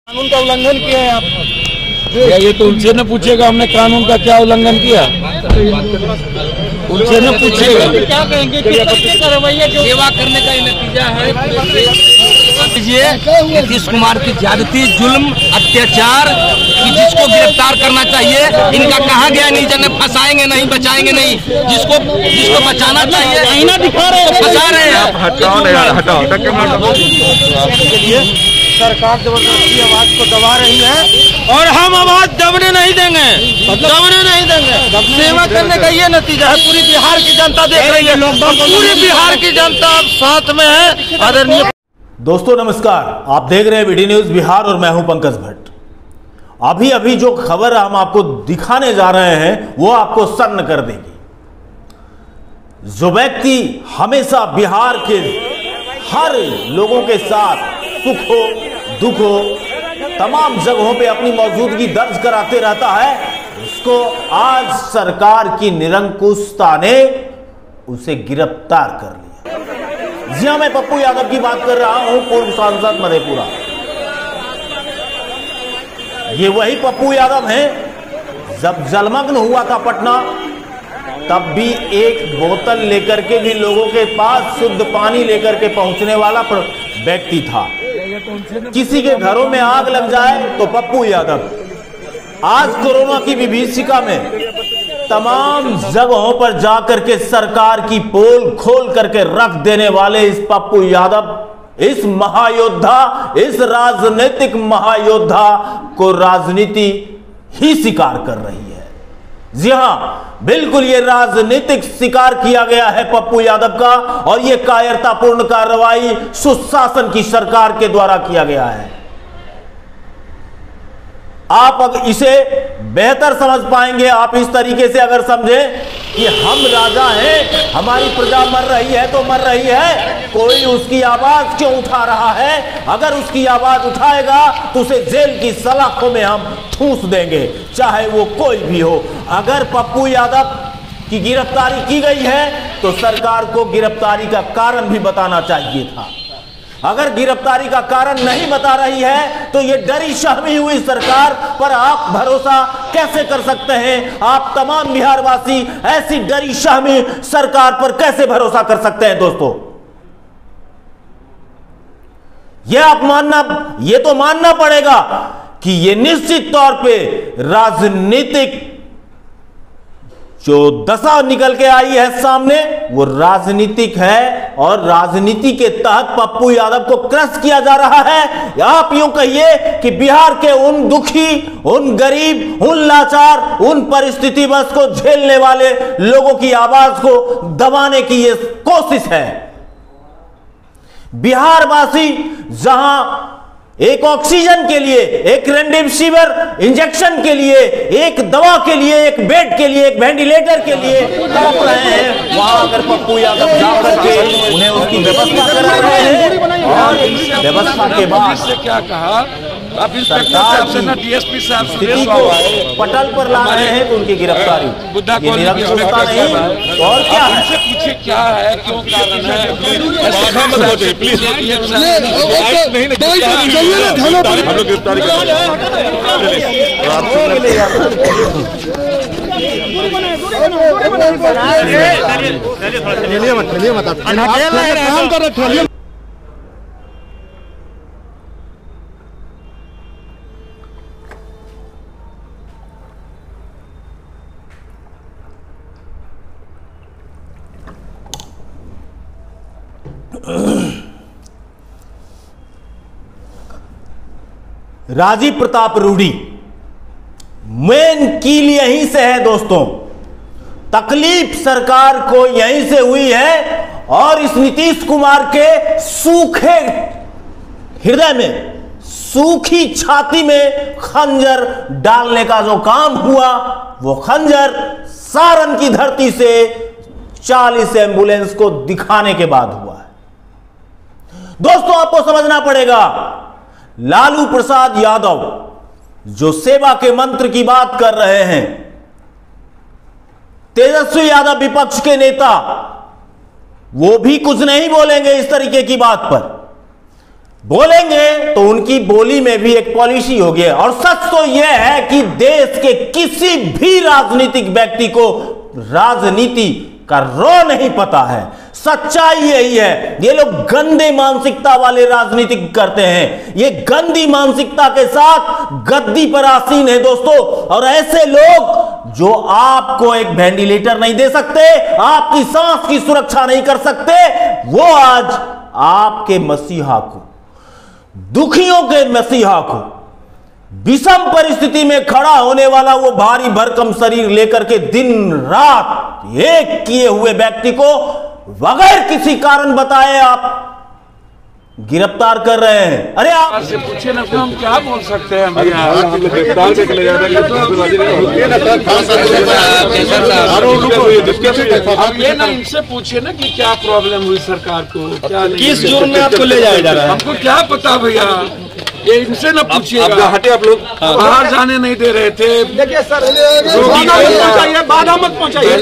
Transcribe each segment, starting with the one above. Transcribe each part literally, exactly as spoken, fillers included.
कानून का उल्लंघन किया है आप। या ये तो उनसे न पूछेगा हमने कानून का क्या उल्लंघन किया, उनसे न पूछेगा। क्या कहेंगे किस तरीके का रवैया जो सेवा करने का ये नतीजा है। नीतीश कुमार की ज्यादती, जुल्म, अत्याचार कि जिसको गिरफ्तार करना चाहिए, इनका कहाँ गया नहीं जाने। फंसाएंगे नहीं, बचाएंगे नहीं, जिसको जिसको बचाना चाहिए आईना दिखा रहे हैं, फंसा रहे हैं। हटाओ नहीं, हटाओ। सरकार जबरदस्ती आवाज को दबा रही है और हम आवाज दबने नहीं देंगे, दबने नहीं देंगे। सेवा करने का ये नतीजा है। पूरी बिहार की जनता देख रही है, पूरी बिहार की जनता साथ में है। आदरणीय दोस्तों नमस्कार, आप देख रहे हैं वीडी न्यूज बिहार और मैं हूं पंकज भट्ट। अभी अभी जो खबर हम आपको दिखाने जा रहे हैं वो आपको सन्न कर देगी। जो व्यक्ति हमेशा बिहार के हर लोगों के साथ सुख हो दुख हो तमाम जगहों पे अपनी मौजूदगी दर्ज कराते रहता है, उसको आज सरकार की निरंकुशता ने उसे गिरफ्तार कर लिया। जी हां, मैं पप्पू यादव की बात कर रहा हूं, पूर्व सांसद मधेपुरा। ये वही पप्पू यादव हैं जब जलमग्न हुआ था पटना, तब भी एक बोतल लेकर के भी लोगों के पास शुद्ध पानी लेकर के पहुंचने वाला व्यक्ति था। किसी के घरों में आग लग जाए तो पप्पू यादव। आज कोरोना की विभीषिका में तमाम जगहों पर जाकर के सरकार की पोल खोल करके रख देने वाले इस पप्पू यादव, इस महायोद्धा, इस राजनीतिक महायोद्धा को राजनीति ही स्वीकार कर रही है। जी हां, बिल्कुल ये राजनीतिक शिकार किया गया है पप्पू यादव का, और ये कायरतापूर्ण कार्रवाई सुशासन की सरकार के द्वारा किया गया है। आप अगर इसे बेहतर समझ पाएंगे, आप इस तरीके से अगर समझें कि हम राजा हैं, हमारी प्रजा मर रही है तो मर रही है, कोई उसकी आवाज क्यों उठा रहा है? अगर उसकी आवाज उठाएगा तो उसे जेल की सलाखों में हम ठूस देंगे, चाहे वो कोई भी हो। अगर पप्पू यादव की गिरफ्तारी की गई है तो सरकार को गिरफ्तारी का कारण भी बताना चाहिए था। अगर गिरफ्तारी का कारण नहीं बता रही है तो ये डरी सहमी हुई सरकार पर आप भरोसा कैसे कर सकते हैं? आप तमाम बिहारवासी ऐसी डरी सहमी सरकार पर कैसे भरोसा कर सकते हैं? दोस्तों, यह आप मानना, यह तो मानना पड़ेगा कि यह निश्चित तौर पे राजनीतिक जो दशा निकल के आई है सामने, वो राजनीतिक है और राजनीति के तहत पप्पू यादव को क्रश किया जा रहा है। आप यूं कहिए कि बिहार के उन दुखी, उन गरीब, उन लाचार, उन परिस्थिति बस को झेलने वाले लोगों की आवाज को दबाने की ये कोशिश है। बिहारवासी जहां एक ऑक्सीजन के लिए, एक रेमडेसिविर इंजेक्शन के लिए, एक दवा के लिए, एक बेड के लिए, एक वेंटिलेटर के लिए तड़प रहे हैं, वहां अगर पप्पू यादव जाकर के उन्हें उसकी व्यवस्था करा रहे हैं और व्यवस्था के बाद से क्या कहा, अब सरकार डीएसपी साहब स्थिति को पटल पर ला रहे हैं तो उनकी गिरफ्तारी बुद्धा ये निरंकुशता नहीं और क्या है? पूछे क्या है, क्यों कारण है? प्लीज हम लोग गिरफ्तारी चलिए मत चलिए मत काम कर रहे। राजीव प्रताप रूडी, मेन कील यहीं से है दोस्तों। तकलीफ सरकार को यहीं से हुई है और इस नीतीश कुमार के सूखे हृदय में, सूखी छाती में खंजर डालने का जो काम हुआ, वो खंजर सारण की धरती से चालीस एम्बुलेंस को दिखाने के बाद हुआ है। दोस्तों, आपको समझना पड़ेगा, लालू प्रसाद यादव जो सेवा के मंत्र की बात कर रहे हैं, तेजस्वी यादव विपक्ष के नेता, वो भी कुछ नहीं बोलेंगे इस तरीके की बात पर। बोलेंगे तो उनकी बोली में भी एक पॉलिसी होगी। और सच तो यह है कि देश के किसी भी राजनीतिक व्यक्ति को राजनीति का रो नहीं पता है। सच्चाई यही है। ये लोग गंदे मानसिकता वाले राजनीति करते हैं। ये गंदी मानसिकता के साथ गद्दी पर आसीन है दोस्तों। और ऐसे लोग जो आपको एक वेंटिलेटर नहीं दे सकते, आपकी सांस की सुरक्षा नहीं कर सकते, वो आज आपके मसीहा को, दुखियों के मसीहा को, विषम परिस्थिति में खड़ा होने वाला वो भारी भरकम शरीर लेकर के दिन रात एक किए हुए व्यक्ति को बगैर किसी कारण बताए आप गिरफ्तार कर रहे हैं। अरे आप से पूछे ना तो हम क्या बोल सकते हैं भैया। आप ये ना इनसे पूछिए ना कि क्या प्रॉब्लम हुई सरकार को, क्या किस जुर्म में आपको ले जाया जा रहा है? हमको क्या पता भैया, ये इनसे ना पूछिएगा। हटे आप लोग, बाहर जाने नहीं दे रहे थे। देखिए सर, बाधा मत पहुंचाइए।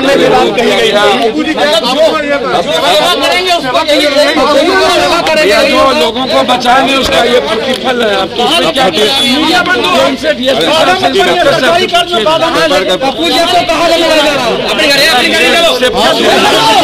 जो लोगों को बचाएंगे उसका ये प्रतिफल है। आप इसमें क्या अपने घर